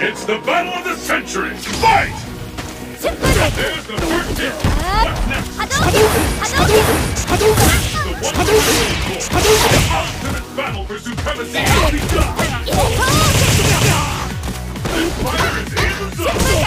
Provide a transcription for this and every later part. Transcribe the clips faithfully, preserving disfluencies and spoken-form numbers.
It's the battle of the century! Fight! There's the first hit! What's next? The ultimate battle for supremacy has begun! This fighter is in the zone!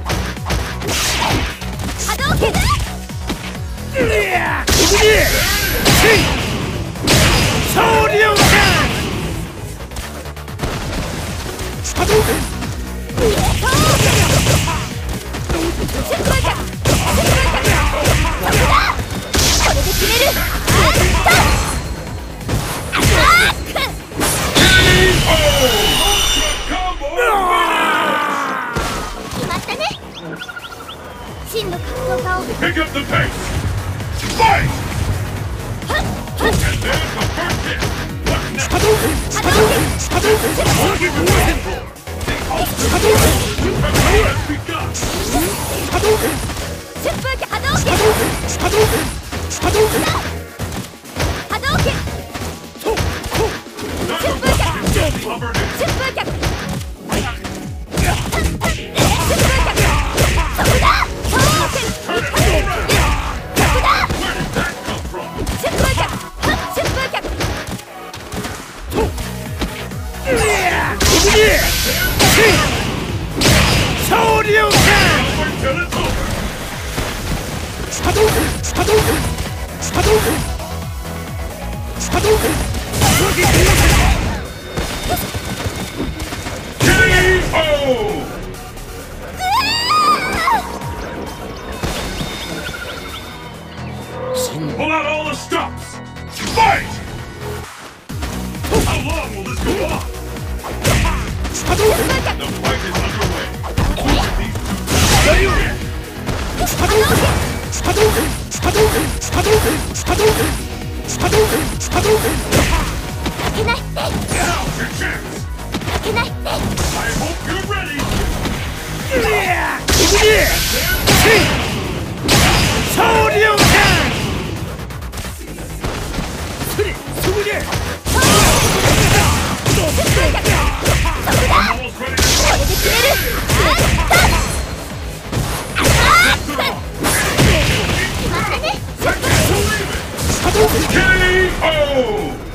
Pick up the pace! Fight! And there's the first hit! What's next? What are you waiting for? The ultimate battle has begun! Pull out all the stops! Fight! How long will this go on? The fight is underway. These Now's your chance! I hope you're ready! Almost ready to K O!